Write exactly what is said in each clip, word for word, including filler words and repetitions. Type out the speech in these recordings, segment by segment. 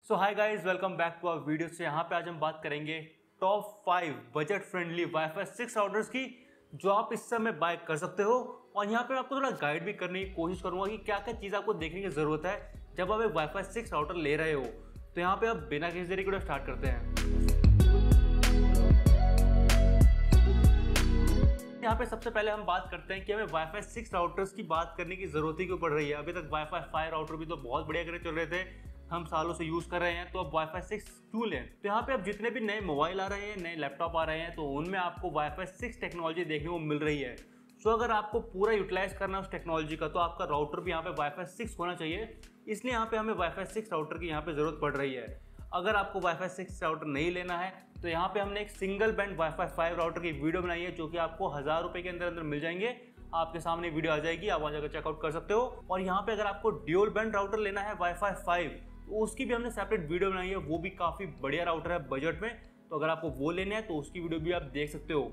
So hi guys, welcome back to our video. से यहाँ पे आज हम बात करेंगे top five budget friendly WiFi six routers की जो आप इस समय बाय कर सकते हो। और यहाँ पे मैं आपको थोड़ा गाइड भी करने की कोशिश करूंगा कि क्या क्या चीज़ आपको देखने की ज़रूरत है जब आप एक वाईफाई सिक्स राउटर ले रहे हो। तो यहाँ पे आप बिना किसी देरी को स्टार्ट करते हैं। यहाँ पे सबसे पहले हम बात करते हैं कि हमें वाईफाई सिक्स राउटर्स की बात करने की जरूरत ही क्यों पड़ रही है। अभी तक वाईफाई फाइव राउटर भी तो बहुत बढ़िया करे चल रहे थे, हम सालों से यूज कर रहे हैं, तो अब वाईफाई सिक्स क्यों लें। तो यहाँ पे अब जितने भी नए मोबाइल आ रहे हैं, नए लैपटॉप आ रहे हैं, तो उनमें आपको वाईफाई सिक्स टेक्नोलॉजी देखने को मिल रही है। सो अगर आपको पूरा यूटिलाइज करना है उस टेक्नोलॉजी का, तो आपका राउटर भी यहाँ पे वाईफाई सिक्स होना चाहिए। इसलिए यहाँ पे हमें वाईफाई सिक्स राउटर की यहाँ पे जरूरत पड़ रही है। अगर आपको वाईफाई सिक्स राउटर नहीं लेना है तो यहाँ पे हमने एक single band WiFi five router की वीडियो बनाई है, जो कि आपको हजार रुपए के अंदर अंदर मिल जाएंगे। आपके सामने वीडियो आ जाएगी, आप वहाँ जाकर चेकआउट कर सकते हो। और यहाँ पे अगर आपको ड्यूल बैंड राउटर लेना है वाईफाई फाइव, तो उसकी भी हमने सेपरेट वीडियो बनाई है। वो भी काफ़ी बढ़िया राउटर है बजट में, तो अगर आपको वो लेना है तो उसकी वीडियो भी आप देख सकते हो।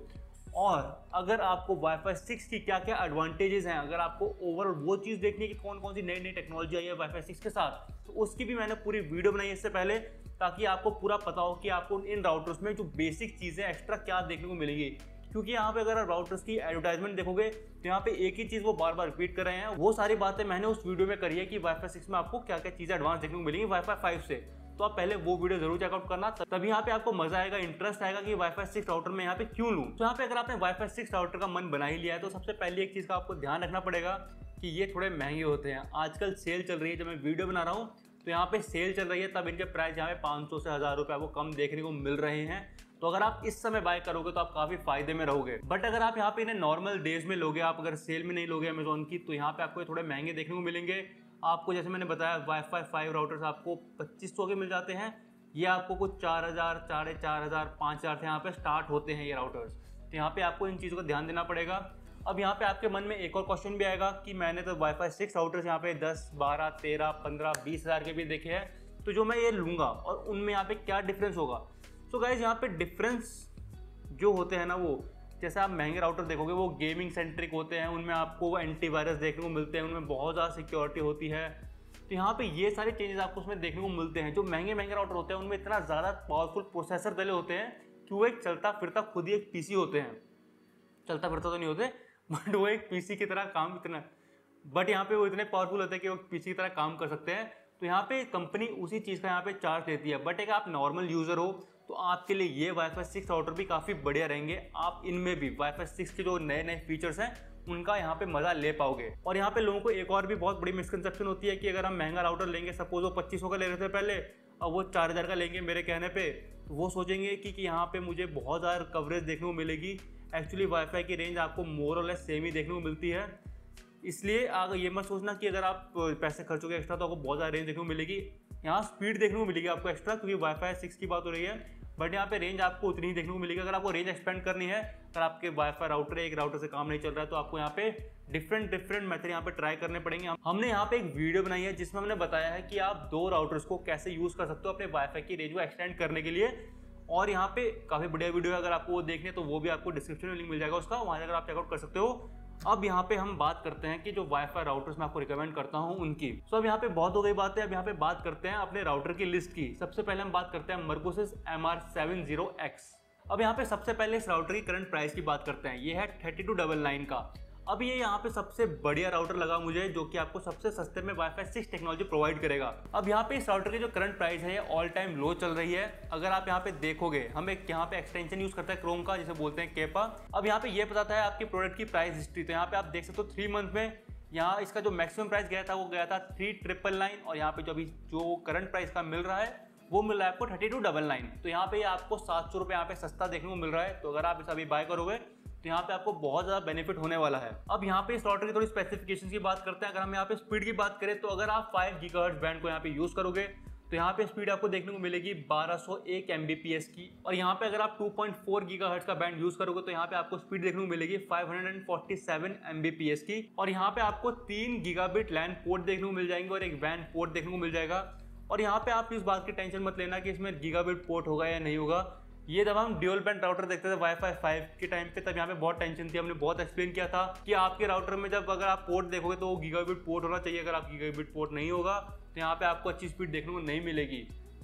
और अगर आपको वाईफाई सिक्स की क्या क्या एडवांटेजेस हैं, अगर आपको ओवरऑल वो चीज़ देखनी है कि कौन कौन सी नई नई टेक्नोलॉजी आई है वाईफाई सिक्स के साथ, तो उसकी भी मैंने पूरी वीडियो बनाई है इससे पहले, ताकि आपको पूरा पता हो कि आपको इन राउटर्स में जो बेसिक चीज़ें एक्स्ट्रा क्या देखने को मिलेंगी। क्योंकि यहाँ पे अगर आप राउटर्स की एडवर्टाइजमेंट देखोगे तो यहाँ पे एक ही चीज़ वो बार बार रिपीट कर रहे हैं। वो सारी बातें मैंने उस वीडियो में करी है कि वाईफाई सिक्स में आपको क्या क्या चीज़ें एडवांस देखने को मिलेंगी वाईफाई फाइव से। तो आप पहले वो वीडियो जरूर चेकआउट करना, तभी यहाँ पे आपको मजा आएगा, इंटरेस्ट आएगा कि वाईफाई सिक्स राउटर में यहाँ पे क्यों लूँ। तो यहाँ पे अगर आपने वाईफाई सिक्स राउटर का मन बना ही लिया है, तो सबसे पहले एक चीज़ का आपको ध्यान रखना पड़ेगा कि ये थोड़े महंगे होते हैं। आजकल सेल चल रही है, जब मैं वीडियो बना रहा हूँ तो यहाँ पे सेल चल रही है, तब इनके प्राइस यहाँ पे पाँच सौ से हज़ार रुपये आपको कम देखने को मिल रहे हैं। तो अगर आप इस समय बाय करोगे तो आप काफ़ी फायदे में रहोगे। बट अगर आप यहाँ पे इन्हें नॉर्मल डेज में लोगे, आप अगर सेल में नहीं लोगे अमेजोन की, तो यहाँ पे आपको थोड़े महंगे देखने को मिलेंगे। आपको जैसे मैंने बताया वाईफाई फाइव राउटर्स आपको पच्चीस सौ के मिल जाते हैं। ये आपको कुछ चार हज़ार साढ़े चार हज़ार पाँच हज़ार से यहाँ पे स्टार्ट होते हैं ये राउटर्स। तो यहाँ पे आपको इन चीज़ों का ध्यान देना पड़ेगा। अब यहाँ पे आपके मन में एक और क्वेश्चन भी आएगा कि मैंने तो वाईफाई सिक्स राउटर्स यहाँ पे दस बारह तेरह पंद्रह बीस हज़ार के भी देखे हैं, तो जो मैं ये लूँगा और उनमें यहाँ पे क्या डिफरेंस होगा। सो गाइज यहाँ पे डिफरेंस जो होते हैं ना, वो जैसे आप महंगे राउटर देखोगे वो गेमिंग सेंट्रिक होते हैं, उनमें आपको एंटीवायरस देखने को मिलते हैं, उनमें बहुत ज़्यादा सिक्योरिटी होती है। तो यहाँ पे ये सारे चेंजेस आपको उसमें देखने को मिलते हैं। जो महंगे महंगे राउटर होते हैं उनमें इतना ज़्यादा पावरफुल प्रोसेसर डले होते हैं कि वो एक चलता फिरता खुद ही एक पीसी होते हैं। चलता फिरता तो नहीं होते, बट वो एक पीसी की तरह काम इतना बट यहाँ पे वो इतने पावरफुल होते हैं कि वो पीसी की तरह काम कर सकते हैं। तो यहाँ पे कंपनी उसी चीज़ का यहाँ पे चार्ज लेती है। बट अगर आप नॉर्मल यूज़र हो तो आपके लिए ये वाईफाई सिक्स राउटर भी काफ़ी बढ़िया रहेंगे। आप इनमें भी वाईफाई सिक्स के जो नए नए फीचर्स हैं उनका यहाँ पे मज़ा ले पाओगे। और यहाँ पे लोगों को एक और भी बहुत बड़ी मिसकंसेप्शन होती है कि अगर हम महंगा राउटर लेंगे, सपोज वो पच्चीस सौ का ले रहे थे पहले, अब वो चार हज़ार का लेंगे मेरे कहने पे, तो वो सोचेंगे कि, कि यहाँ पे मुझे बहुत ज़्यादा कवरेज देखने को मिलेगी। एक्चुअली वाईफाई की रेंज आपको मोर और लेस सेम ही देखने को मिलती है। इसलिए अगर ये मत सोचना कि अगर आप पैसे खर्चोगे एक्स्ट्रा तो आपको बहुत ज़्यादा रेंज देखने को मिलेगी। यहाँ स्पीड देखने को मिलेगी आपको एक्स्ट्रा, क्योंकि वाईफाई सिक्स की बात हो रही है। बट यहाँ पे रेंज आपको उतनी ही देखने को मिलेगी। अगर आपको रेंज एक्सपेंड करनी है, अगर आपके वाईफाई राउटर एक राउटर से काम नहीं चल रहा है, तो आपको यहाँ पे डिफरेंट डिफरेंट मेथड यहाँ पे ट्राई करने पड़ेंगे। हमने यहाँ पे एक वीडियो बनाई है जिसमें हमने बताया है कि आप दो राउटर्स को कैसे यूज़ कर सकते हो अपने वाईफाई की रेंज को एक्सटेंड करने के लिए। और यहाँ पे काफ़ी बढ़िया वीडियो है, अगर आपको वो देखने तो वो भी आपको डिस्क्रिप्शन में लिंक मिल जाएगा उसका, वहाँ अगर आप चेकआउट कर सकते हो। अब यहाँ पे हम बात करते हैं कि जो वाईफाई राउटर्स मैं आपको रिकमेंड करता हूँ उनकी। सो अब यहाँ पे बहुत हो गई बातें, अब यहाँ पे बात करते हैं अपने राउटर की लिस्ट की। सबसे पहले हम बात करते हैं Mercusys M R seven zero X. अब यहाँ पे सबसे पहले इस राउटर की करंट प्राइस की बात करते हैं। ये है थर्टी टू डबल नाइन का। अब ये यहाँ पे सबसे बढ़िया राउटर लगा मुझे, जो कि आपको सबसे सस्ते में वाईफाई सिक्स टेक्नोलॉजी प्रोवाइड करेगा। अब यहाँ पे इस राउटर की जो करंट प्राइस है ये ऑल टाइम लो चल रही है। अगर आप यहाँ पे देखोगे, हम एक यहाँ पे एक्सटेंशन यूज करते हैं क्रोम का, जिसे बोलते हैं केपा। अब यहाँ पे ये बताता है आपकी प्रोडक्ट की प्राइस हिस्ट्री। तो यहाँ पे आप देख सकते हो थ्री मंथ में यहाँ इसका जो मैक्सिमम प्राइस गया था वो गया था थ्री ट्रिपल नाइन, और यहाँ पे जो अभी जो करंट प्राइस का मिल रहा है वो मिल रहा है आपको थर्टी टू डबल नाइन। तो यहाँ पे आपको सात सौ रुपये यहाँ पे सस्ता देखने को मिल रहा है। तो अगर आप इसे अभी बाय करोगे तो यहाँ पे आपको बहुत ज़्यादा बेनिफिट होने वाला है। अब यहाँ पे इस राउटर की थोड़ी स्पेसिफिकेशंस की बात करते हैं। अगर हम यहाँ पे स्पीड की बात करें तो अगर आप फाइव गीगाहर्ट्ज़ बैंड को यहाँ पे यूज़ करोगे तो यहाँ पे स्पीड आपको देखने को मिलेगी बारह सौ एक एम बी पी एस की। और यहाँ पे अगर आप टू पॉइंट फोर गीगाहर्ट्ज़ का बैंड यूज़ करोगे तो यहाँ पे आपको स्पीड देखने को मिलेगी five hundred forty seven M B P S की। और यहाँ पे आपको तीन गीगाबिट लैन पोर्ट देखने को मिल जाएंगे और एक वैन पोर्ट देखने को मिल जाएगा। और यहाँ पे आप इस बात की टेंशन मत लेना कि इसमें गीगाबिट पोर्ट होगा या नहीं होगा। ये जब हम ड्यूल बैंड राउटर देखते थे वाईफाई फाइव के टाइम पे, तब यहाँ पे बहुत टेंशन थी। हमने बहुत एक्सप्लेन किया था कि आपके राउटर में जब अगर आप पोर्ट देखोगे तो वो गीगाबिट पोर्ट होना चाहिए। अगर आप गीगाबिट पोर्ट नहीं होगा तो यहाँ पे आपको अच्छी स्पीड देखने को नहीं मिलेगी।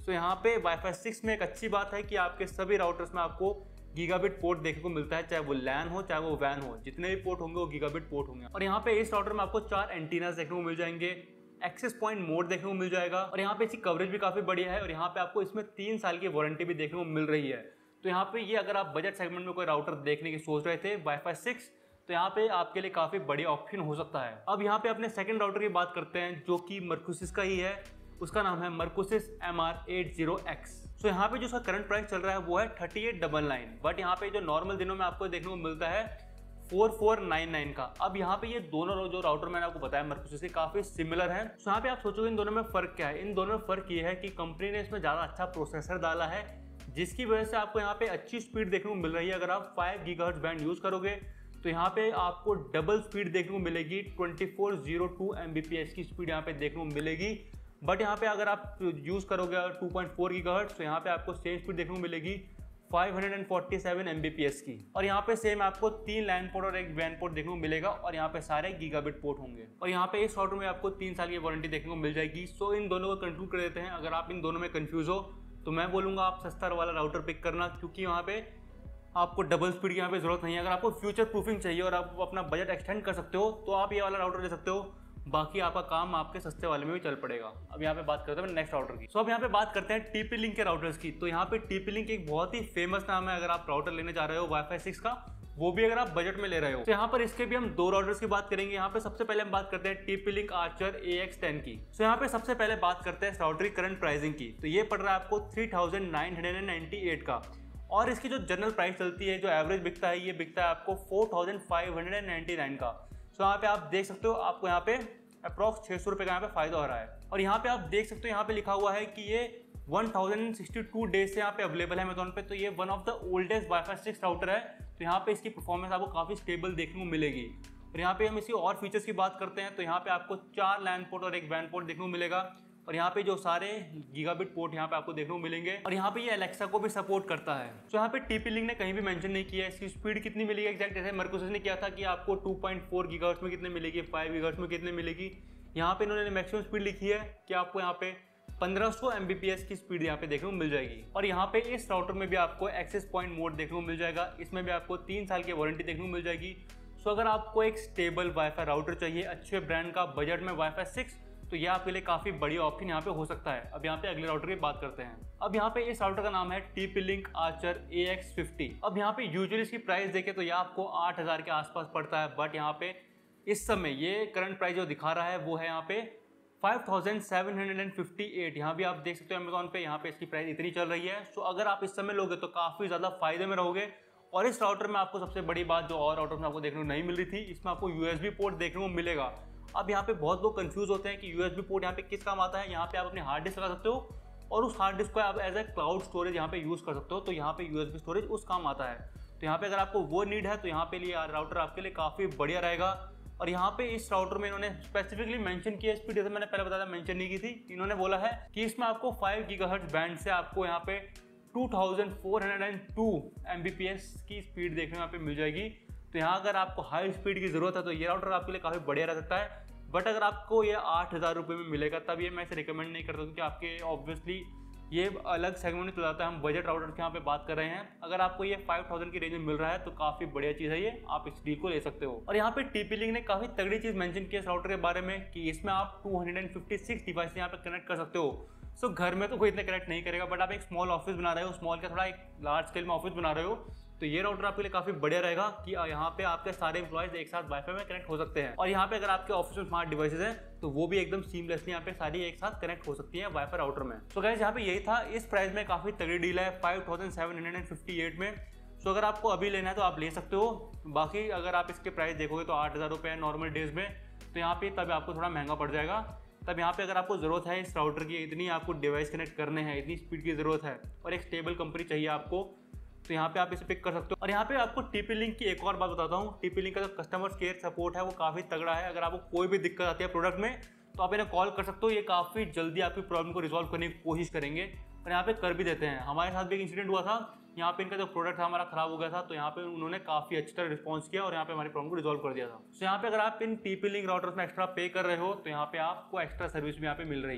सो यहाँ पे वाईफाई सिक्स में एक अच्छी बात है कि आपके सभी राउटर्स में आपको गीगाबिट पोर्ट देखने को मिलता है, चाहे वो लैन हो चाहे वो वैन हो, जितने भी पोर्ट होंगे वो गीगाबिट पोर्ट होंगे। और यहाँ पे इस राउटर में आपको चार एंटीनास देखने को मिल जाएंगे, एक्सेस पॉइंट मोड देखने को मिल जाएगा, और यहाँ पे इसकी कवरेज भी काफी बढ़िया है, और यहाँ पे आपको इसमें तीन साल की वारंटी भी देखने को मिल रही है। तो यहाँ पे ये अगर आप बजट सेगमेंट में कोई राउटर देखने की सोच रहे थे वाईफाई सिक्स, तो यहाँ पे आपके लिए काफी बढ़िया ऑप्शन हो सकता है। अब यहाँ पे अपने सेकंड राउटर की बात करते हैं जो कि मर्कुसिस का ही है, उसका नाम है Mercusys M R eight zero X. तो यहाँ पे जो उसका करंट प्राइस चल रहा है वो है thirty eight double nine, but यहाँ पे जो नॉर्मल दिनों में आपको देखने को मिलता है फोर फोर नाइन नाइन का। अब यहाँ पे ये दोनों जो राउटर मैंने आपको बताया मर्कुसिस के काफी सिमिलर हैं। तो यहाँ पे आप सोचोगे इन दोनों में फर्क क्या है। इन दोनों में फर्क ये है कि कंपनी ने इसमें ज्यादा अच्छा प्रोसेसर डाला है, जिसकी वजह से आपको यहाँ पे अच्छी स्पीड देखने को मिल रही है। अगर आप फाइव गीगाहर्ट्ज बैंड यूज करोगे तो यहाँ पे आपको डबल स्पीड देखने को मिलेगी, twenty four zero two Mbps की स्पीड यहाँ पे देखने को मिलेगी। बट यहाँ पे अगर आप यूज करोगे टू पॉइंट फोर गीगाहर्ट्ज तो यहाँ पे आपको सेम स्पीड देखने को मिलेगी फाइव फोर्टी सेवन एमबीपीएस की। और यहाँ पे सेम आपको तीन लैन पोर्ट और एक वैन पोर्ट देखने को मिलेगा, और यहाँ पे सारे गीगाबिट पोर्ट होंगे। और यहाँ पे इस राउटर में आपको तीन साल की वारंटी देखने को मिल जाएगी। सो इन दोनों को कंक्लूड कर देते हैं। अगर आप इन दोनों में कंफ्यूज हो तो मैं बोलूँगा आप सस्ता वाला राउटर पिक करना, क्योंकि यहाँ पे आपको डबल स्पीड की यहाँ पे जरूरत नहीं है। अगर आपको फ्यूचर प्रूफिंग चाहिए और आप अपना बजट एक्सटेंड कर सकते हो तो आप ये वाला राउटर ले सकते हो, बाकी आपका काम आपके सस्ते वाले में भी चल पड़ेगा। अब यहाँ पे बात करते हैं नेक्स्ट राउटर की। सो अब यहाँ पे बात करते हैं टीपी लिंक के राउटर्स की। तो यहाँ पे टीपी लिंक एक बहुत ही फेमस नाम है अगर आप राउटर लेने जा रहे हो वाईफाई सिक्स का, वो भी अगर आप बजट में ले रहे हो। तो यहाँ पर इसके भी हम दो राउटर्स की बात करेंगे। यहाँ पे सबसे पहले हम बात करते हैं TP link Archer A X ten की। सो यहाँ पे सबसे पहले बात करते हैं राउटर की करंट प्राइसिंग की। तो ये पड़ रहा है आपको three thousand nine hundred ninety eight का, और इसकी जो जनरल प्राइस चलती है, जो एवरेज बिकता है, ये बिकता है आपको four thousand five hundred ninety nine का। सो यहाँ पे आप देख सकते हो आपको यहाँ पे अप्रॉक्स छः सौ रुपये का यहाँ पे फायदा हो रहा है। और यहाँ पे आप देख सकते हो यहाँ पे लिखा हुआ है कि ये one thousand sixty two days से यहाँ पे अवेलेबल है अमेज़न पे। तो ये one of the oldest WiFi six router है। तो यहाँ पे इसकी परफॉर्मेंस आपको काफ़ी स्टेबल देखने को मिलेगी। और यहाँ पे हम इसकी और फीचर्स की बात करते हैं तो यहाँ पे आपको चार लैन पोर्ट और एक वैन पोर्ट देखने को मिलेगा, और यहाँ पे जो सारे गीगाबिट पोर्ट यहाँ पे आपको देखने को मिलेंगे। और यहाँ पे ये एलेक्सा को भी सपोर्ट करता है। तो यहाँ पे टीपी लिंक ने कहीं भी मेंशन नहीं किया है इसकी स्पीड कितनी मिलेगी एक्जैक्ट, जैसे मर्कुसिस ने किया था कि आपको टू पॉइंट फोर गीगाहर्ट्ज में कितने मिलेगी, फाइव गीगाहर्ट्ज में कितने मिलेगी। यहाँ पे इन्होंने मैक्सिमम स्पीड लिखी है कि आपको यहाँ पे पंद्रह सौ एमबीपीएस की स्पीड यहाँ पे देखने को मिल जाएगी। और यहाँ पे इस राउटर में भी आपको एक्सेस पॉइंट मोड देखने को मिल जाएगा। इसमें भी आपको तीन साल की वारंटी देखने को मिल जाएगी। सो अगर आपको एक स्टेबल वाईफाई राउटर चाहिए अच्छे ब्रांड का बजट में वाईफाई सिक्स, तो ये आपके लिए काफी बढ़िया ऑप्शन यहाँ पे हो सकता है। अब यहाँ पे अगले राउटर की बात करते हैं। अब यहाँ पे इस राउटर का नाम है TP link Archer A X fifty. अब यहाँ पे यूजुअली इसकी प्राइस देखे तो ये आपको आठ हजार के आसपास पड़ता है, बट यहाँ पे इस समय ये करंट प्राइस जो दिखा रहा है वो है यहाँ पे five thousand seven hundred fifty eight. यहाँ भी आप देख सकते हो अमेज़न पे यहाँ पे इसकी प्राइस इतनी चल रही है। सो अगर आप इस समय लोगे तो काफ़ी ज़्यादा फायदे में रहोगे। और इस राउटर में आपको सबसे बड़ी बात जो और राउटर में आपको देखने को नहीं मिल रही थी, इसमें आपको यूएसबी पोर्ट देखने को मिलेगा। अब यहाँ पे बहुत लोग कंफ्यूज होते हैं कि यूएसबी पोर्ट यहाँ पे किस काम आता है। यहाँ पे आप अपने हार्ड डिस्क लगा सकते हो और उस हार्ड डिस्क को आप एज ए क्लाउड स्टोरेज यहाँ पे यूज़ कर सकते हो। तो यहाँ पे यूएसबी स्टोरेज उस काम आता है। तो यहाँ पे अगर आपको वो नीड है तो यहाँ पे लिए राउटर आपके लिए काफ़ी बढ़िया रहेगा। और यहाँ पे इस राउटर में इन्होंने स्पेसिफिकली मेंशन किया स्पीड, जैसे मैंने पहले बताया मेंशन नहीं की थी। इन्होंने बोला है कि इसमें आपको फाइव गीगाहर्ट्ज बैंड से आपको यहाँ पे two thousand four hundred two Mbps की स्पीड देखने यहाँ पे मिल जाएगी। तो यहाँ अगर आपको हाई स्पीड की जरूरत है तो ये राउटर आपके लिए काफ़ी बढ़िया रह सकता है। बट अगर आपको ये आठ हज़ार रुपये में मिलेगा तब ये मैं इसे रिकमेंड नहीं करता, क्योंकि आपके ऑब्वियसली ये अलग सेगमेंट में चल जाता है। हम बजट राउटर के यहाँ पे बात कर रहे हैं। अगर आपको ये फाइव थाउजेंड की रेंज में मिल रहा है तो काफ़ी बढ़िया चीज़ है, ये आप इस डील को ले सकते हो। और यहाँ पे टीपी लिंक ने काफ़ी तगड़ी चीज़ मेंशन की इस राउटर के बारे में कि इसमें आप two hundred fifty six device यहाँ पे कनेक्ट कर सकते हो। सो so, घर में तो कोई इतने कनेक्ट नहीं करेगा, बट आप एक स्मॉल ऑफिस बना रहे हो, स्मॉल का थोड़ा एक लार्ज स्केल में ऑफिस बना रहे हो, तो ये राउटर आपके लिए काफ़ी बढ़िया रहेगा कि यहाँ पे आपके सारे एम्प्लॉयज एक साथ वाईफाई में कनेक्ट हो सकते हैं। और यहाँ पे अगर आपके ऑफिस में स्मार्ट डिवाइसेज हैं तो वो भी एकदम सीमलेसली यहाँ पे सारी एक साथ कनेक्ट हो सकती है वाईफाई राउटर में। तो गाइस यहाँ पे यही था। इस प्राइस में काफ़ी तगड़ी डील है five thousand seven hundred fifty eight में। सो अगर आपको अभी लेना है तो आप ले सकते हो। बाकी अगर आप इसके प्राइस देखोगे तो आठ हज़ार रुपये है नॉर्मल डेज में, तो यहाँ पे तब आपको थोड़ा महंगा पड़ जाएगा। तब यहाँ पे अगर आपको ज़रूरत है इस राउटर की, इतनी आपको डिवाइस कनेक्ट करने हैं, इतनी स्पीड की ज़रूरत है और एक स्टेबल कंपनी चाहिए आपको, तो यहाँ पे आप इसे पिक कर सकते हो। और यहाँ पे आपको टीपी लिंक की एक और बात बताता हूँ। टीपी लिंक का जो कस्टमर केयर सपोर्ट है वो काफ़ी तगड़ा है। अगर आपको कोई भी दिक्कत आती है प्रोडक्ट में तो आप इन्हें कॉल कर सकते हो। ये काफ़ी जल्दी आपकी प्रॉब्लम को रिजॉल्व करने की कोशिश करेंगे और यहाँ पे कर भी देते हैं। हमारे साथ भी एक इंसिडेंट हुआ था, यहाँ पे इनका जो प्रोडक्ट था हमारा खराब हो गया था, तो यहाँ पे उन्होंने काफ़ी अच्छी तरह रिस्पॉन्स किया और यहाँ पे हमारी प्रॉब्लम को रिजॉल्व कर दिया था। तो यहाँ पे अगर आप इन टीपी लिंक राउटर्स में एक्स्ट्रा पे कर रहे हो तो यहाँ पे आपको एक्स्ट्रा सर्विस भी यहाँ पे मिल रही है।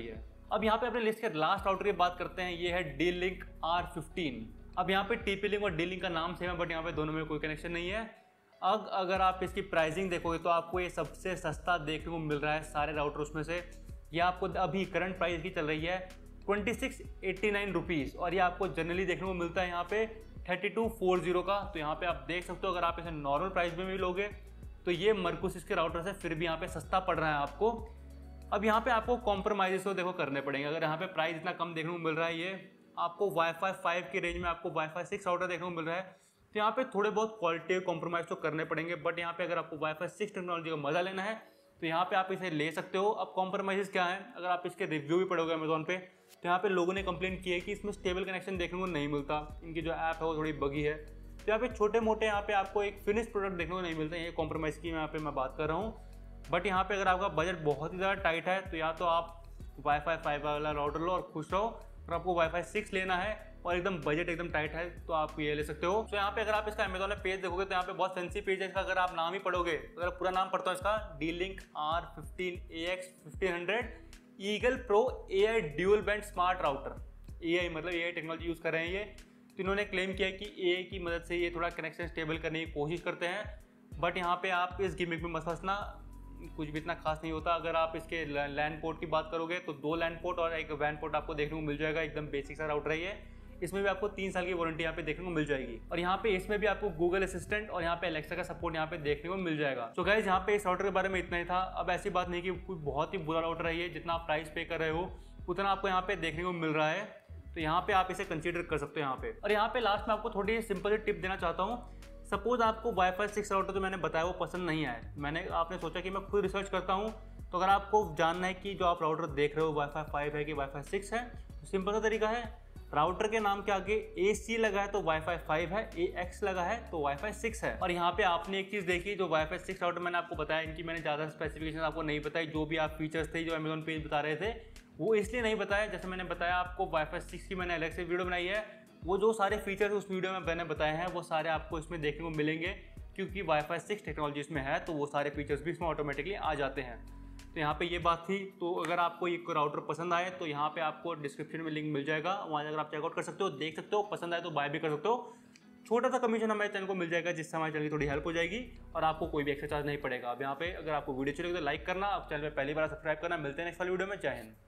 अब यहाँ पे अपने लिस्ट के लास्ट राउटर की बात करते हैं, ये है डी लिंक आर फिफ्टीन। अब यहाँ पे टीपी लिंक और डी लिंक का नाम सेम है, बट यहाँ पे दोनों में कोई कनेक्शन नहीं है। अब अगर आप इसकी प्राइसिंग देखोगे तो आपको ये सबसे सस्ता देखने को मिल रहा है सारे राउटर्स में से। ये आपको अभी करंट प्राइस की चल रही है twenty six eighty nine rupees, और ये आपको जनरली देखने को मिलता है यहाँ पे थर्टी टू फोर्टी का। तो यहाँ पे आप देख सकते हो, अगर आप इसे नॉर्मल प्राइस में भी लोगे तो ये मर्कुसिस के राउटर से फिर भी यहाँ पे सस्ता पड़ रहा है आपको। अब यहाँ पे आपको कॉम्प्रोमाइज़ तो देखो करने पड़ेंगे। अगर यहाँ पे प्राइस इतना कम देखने को मिल रहा है, ये आपको वाईफाई फाइव की रेंज में आपको वाईफाई सिक्स राउटर देखने को मिल रहा है, तो यहाँ पे थोड़े बहुत क्वालिटी कॉम्प्रोमाइज़ तो करने पड़ेंगे। बट यहाँ पे अगर आपको वाईफाई सिक्स टेक्नोलॉजी का मजा लेना है तो यहाँ पे आप इसे ले सकते हो। अब कॉम्प्रोमाइज़ क्या है, अगर आप इसके रिव्यू भी पढ़ोगे अमेजोन पे, तो यहाँ पे लोगों ने कंप्लेंट की है कि इसमें स्टेबल कनेक्शन देखने को नहीं मिलता, इनकी जो ऐप है वो थोड़ी बगी है। तो यहाँ पे छोटे मोटे यहाँ पे आपको एक फिनिश प्रोडक्ट देखने को नहीं मिलता है, ये कॉम्प्रोमाइज़ की यहाँ पे मैं बात कर रहा हूँ। बट यहाँ पे अगर आपका बजट बहुत ही ज़्यादा टाइट है तो या तो आप वाईफाई फाइव वाला राउटर लो और खुश रहो, और आपको वाईफाई सिक्स लेना है और एकदम बजट एकदम टाइट है तो आप ये ले सकते हो। तो यहाँ पे अगर आप इसका अमेजोन में पेज देखोगे तो यहाँ पे बहुत फैंसी पेज है इसका। अगर आप नाम ही पढ़ोगे, अगर पूरा नाम पढ़ता हूँ इसका, D link R fifteen A X fifteen hundred Eagle Pro A I dual band smart router. A I मतलब ए आई टेक्नोलॉजी यूज़ कर रहे हैं ये। तो इन्होंने क्लेम किया कि ए आई की मदद से ये थोड़ा कनेक्शन स्टेबल करने की कोशिश करते हैं। बट यहाँ पे आप इस गिमिक में मत फंसना, कुछ भी इतना खास नहीं होता। अगर आप इसके लैंड पोर्ट की बात करोगे तो दो लैंड पोर्ट और एक वैन पोर्ट आपको देखने को मिल जाएगा। एकदम बेसिक सा राउटर है ये। इसमें भी आपको तीन साल की वारंटी यहाँ पे देखने को मिल जाएगी, और यहाँ पे इसमें भी आपको गूगल असिस्टेंट और यहाँ पे एलेक्सा का सपोर्ट यहाँ पे देखने को मिल जाएगा। तो गाइस यहाँ पे इस राउटर के बारे में इतना ही था। अब ऐसी बात नहीं कि कोई बहुत ही बुरा राउटर है ये, जितना आप प्राइस पे कर रहे हो उतना आपको यहाँ पे देखने को मिल रहा है। तो यहाँ पे आप इसे कंसीडर कर सकते हो यहाँ पे। और यहाँ पे लास्ट में आपको थोड़ी सिंपल टिप देना चाहता हूँ। सपोज आपको वाईफाई सिक्स राउटर जो मैंने बताया वो पसंद नहीं आया, मैंने आपने सोचा कि मैं खुद रिसर्च करता हूँ, तो अगर आपको जानना है कि जो आप राउटर देख रहे हो वाईफाई फाइव है कि वाईफाई सिक्स है, तो सिंपल सा तरीका है, राउटर के नाम के आगे ए सी लगा है तो वाईफाई फाइव है, ए एक्स लगा है तो वाईफाई सिक्स है। और यहाँ पे आपने एक चीज़ देखी, जो वाईफाई सिक्स राउटर मैंने आपको बताया, इनकी मैंने ज़्यादा स्पेसिफिकेशन आपको नहीं बताई। जो भी आप फीचर्स थे जो अमेजोन पेज बता रहे थे वो इसलिए नहीं बताया, जैसे मैंने बताया आपको वाईफाई सिक्स की मैंने अलग से वीडियो बनाई है, वो जो सारे फीचर्स उस वीडियो में मैंने बताए हैं वो सारे आपको इसमें देखने को मिलेंगे, क्योंकि वाईफाई सिक्स टेक्नोलॉजी इसमें है तो वो सारे फीचर्स भी इसमें ऑटोमेटिकली आ जाते हैं। तो यहाँ पे ये बात थी। तो अगर आपको ये राउटर पसंद आए तो यहाँ पे आपको डिस्क्रिप्शन में लिंक मिल जाएगा, वहाँ अगर आप चेकआउट कर सकते हो, देख सकते हो, पसंद आए तो बाय भी कर सकते हो। छोटा सा कमीशन हमारे चैनल को मिल जाएगा, जिससे हमारे चैनल की थोड़ी हेल्प हो जाएगी और आपको कोई भी एक्स्ट्रा चार्ज नहीं पड़ेगा। अब यहाँ पे अगर आपको वीडियो अच्छी लगे तो लाइक करना, आप चैनल में पहली बार सब्सक्राइब करना। मिलते हैं नेक्स्ट वाली वीडियो में। जय हिंद।